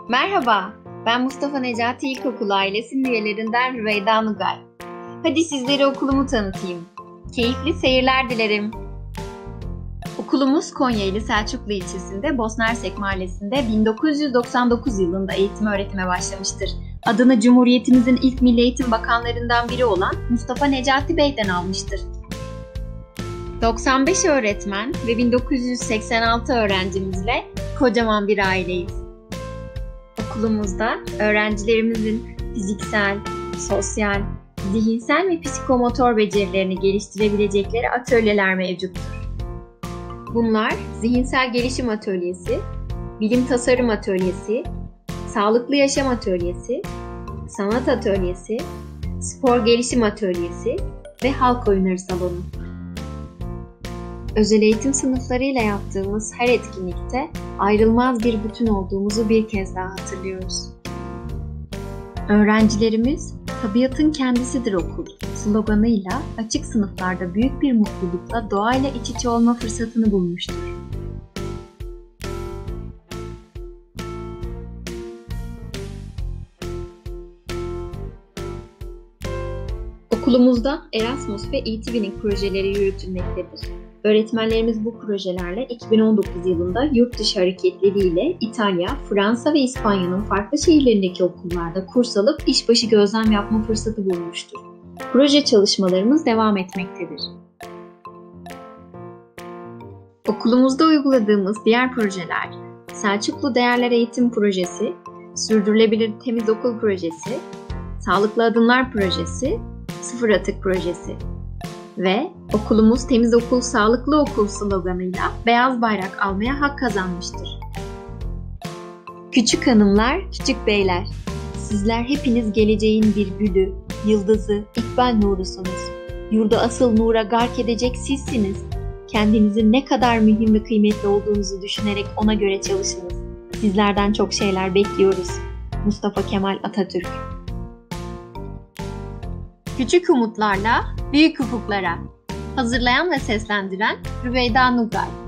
Merhaba, ben Mustafa Necati İlkokulu ailesinin üyelerinden Rüveyda Nugay. Hadi sizlere okulumu tanıtayım. Keyifli seyirler dilerim. Okulumuz Konya Selçuklu ilçesinde Bosnersek Mahallesi'nde 1999 yılında eğitim öğretime başlamıştır. Adını Cumhuriyetimizin ilk Milli Eğitim Bakanlarından biri olan Mustafa Necati Bey'den almıştır. 95 öğretmen ve 1986 öğrencimizle kocaman bir aileyiz. Okulumuzda öğrencilerimizin fiziksel, sosyal, zihinsel ve psikomotor becerilerini geliştirebilecekleri atölyeler mevcuttur. Bunlar zihinsel gelişim atölyesi, bilim tasarım atölyesi, sağlıklı yaşam atölyesi, sanat atölyesi, spor gelişim atölyesi ve halk oyunları salonu. Özel eğitim sınıflarıyla yaptığımız her etkinlikte ayrılmaz bir bütün olduğumuzu bir kez daha hatırlıyoruz. Öğrencilerimiz "Tabiatın kendisidir okul" sloganıyla açık sınıflarda büyük bir mutlulukla doğayla iç içe olma fırsatını bulmuştur. Okulumuzda Erasmus ve e-Twinning projeleri yürütülmektedir. Öğretmenlerimiz bu projelerle 2019 yılında yurt dışı hareketliliğiyle İtalya, Fransa ve İspanya'nın farklı şehirlerindeki okullarda kurs alıp işbaşı gözlem yapma fırsatı bulmuştur. Proje çalışmalarımız devam etmektedir. Okulumuzda uyguladığımız diğer projeler Selçuklu Değerler Eğitim Projesi, Sürdürülebilir Temiz Okul Projesi, Sağlıklı Adımlar Projesi, Sıfır Atık Projesi ve okulumuz Temiz Okul, Sağlıklı Okul sloganıyla beyaz bayrak almaya hak kazanmıştır. Küçük hanımlar, küçük beyler, sizler hepiniz geleceğin bir gülü, yıldızı, ikbal nurusunuz. Yurda asıl nura gark edecek sizsiniz. Kendinizin ne kadar mühim ve kıymetli olduğunuzu düşünerek ona göre çalışınız. Sizlerden çok şeyler bekliyoruz. Mustafa Kemal Atatürk. Küçük umutlarla büyük ufuklara. Hazırlayan ve seslendiren Rüveyda Nugay.